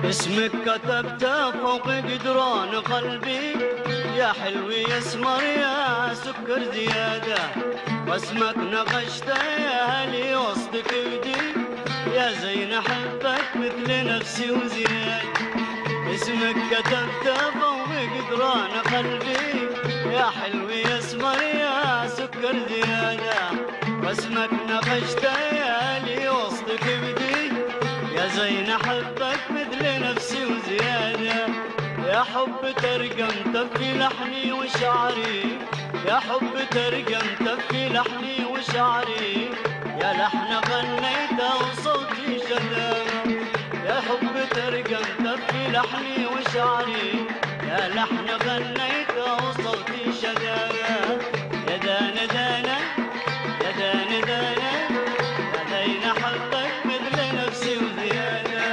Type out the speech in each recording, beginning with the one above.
اسمك كتبته فوق جدران قلبي، يا حلو يا اسمر يا سكر زيادة، واسمك نقشته يا هلي وسطك بدي، يا زين احبك مثل نفسي وزيادة. اسمك كتبته فوق جدران قلبي، يا حلو يا اسمر يا سكر زيادة، واسمك نقشته يا هلي وسطك بدي، يا زين احبك مثل نفسي وزيادة. يا حب ترجمت في لحني وشعري، يا حب ترجمت في لحني وشعري، يا لحن غنيته وصوتي شذا. يا حب ترجمت في لحني وشعري، يا لحن غنيته وصوتي شذا. يا دانا دانا يا دانا دانا، يا زين احبك مثل نفسي وزيادة.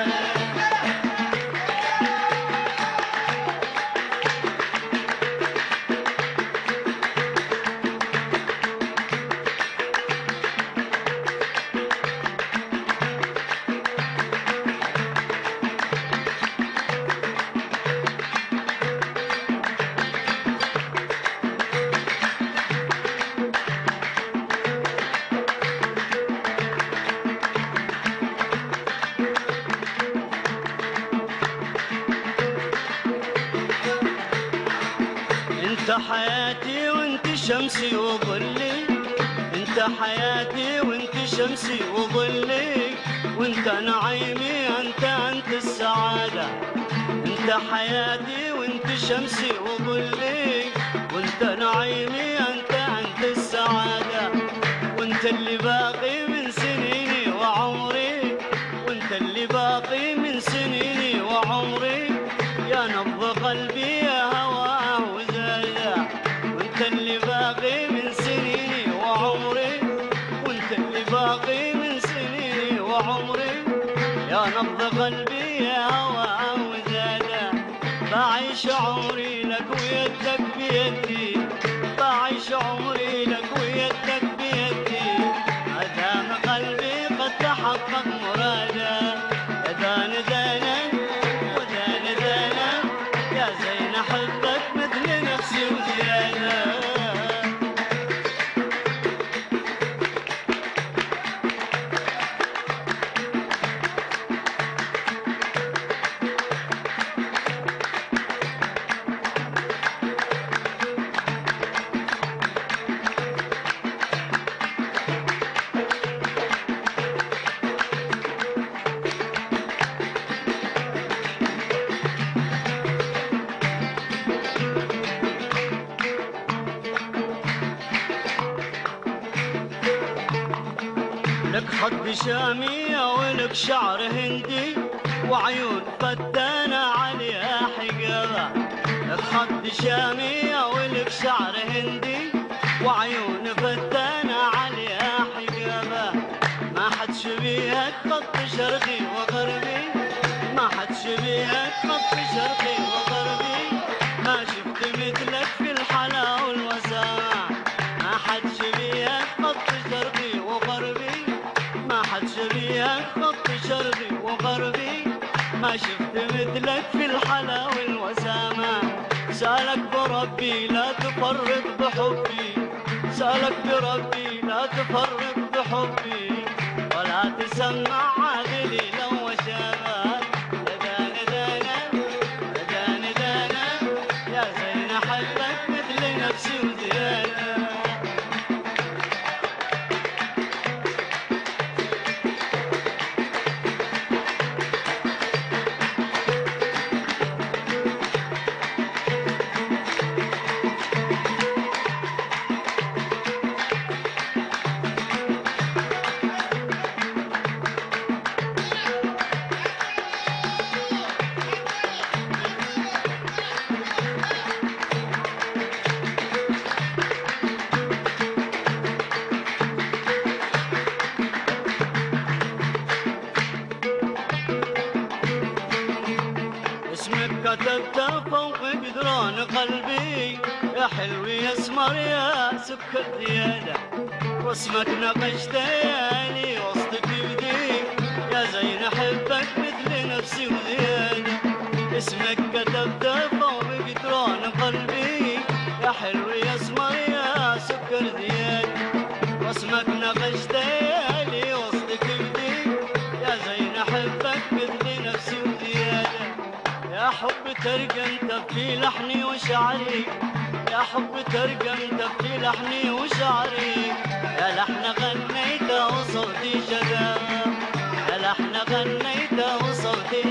انت حياتي وانت شمسي وظلي، انت حياتي وانت شمسي وظلي، وانت نعيمي انت السعادة. انت حياتي وانت شمسي وظلي، وانت نعيمي انت السعادة. وانت اللي باقي من سنيني وعمري، وانت اللي باقي من سنيني وعمري، يا نبض قلبي يا هواه وزاده. وانت اللي باقي من سنيني وعمري، وانت اللي باقي من سنيني وعمري، يا نبض قلبي يا هواه وزاده. بعيش عمري لك ويدك بيدي، بعيش عمري لك ويدك بيدي، ادام قلبي قد تحقق مراده. يا دانا دانا ودانا دانا، يا زين احبك مثل نفسي وزيادة. لك خد شامية ولك شعر هندي، وعيون فتانة عليها حجابة. لك خد شامية ولك شعر هندي، وعيون فتانة عليها حجابة. ما حد شبيهك خط شرقي وغربي، ما حد شبيهك خط شرقي وغربي، ما شفت مثلك في الحلا والوسامة. ما حد شبيهك خط شرقي وغربي، ما حد شبيهك خط شرقي وغربي، ما شفت مثلك في الحلا والوسامة. سألك بربي لا تفرط بحبي، سألك بربي لا تفرط بحبي، ولا تسمع عادلي لو وشامك. يا دانا دانا يا دانا دانا، يا زين احبك مثل نفسي وزيادة. كتبته فوق جدران قلبي، يا حلو يا اسمر يا سكر زيادة، واسمك نقشته يا لي وسطك بدي، يا زين احبك مثل نفسي وزيادة. اسمك كتبته فوق جدران قلبي، يا حلو يا اسمر يا سكر زيادة، رسمك نقشته لي وسط كبدي، يا زين احبك مثل نفسي وزيادة، يا حب ترجمت في لحني وشعري، يا حب ترجمت في لحني وشعري، يا لحن غنيته وصوتي شذا، يا لحن غنيته وصوتي